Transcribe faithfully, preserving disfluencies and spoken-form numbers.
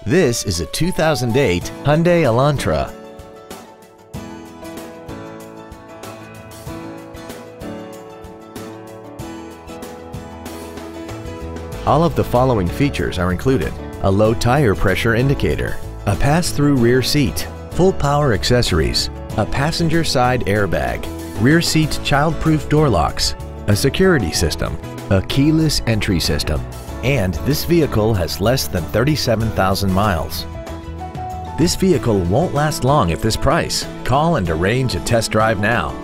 This is a two thousand eight Hyundai Elantra. All of the following features are included: a low tire pressure indicator, a pass-through rear seat, full power accessories, a passenger side airbag, rear seat child-proof door locks, a security system, a keyless entry system, and this vehicle has less than thirty-seven thousand miles. This vehicle won't last long at this price. Call and arrange a test drive now.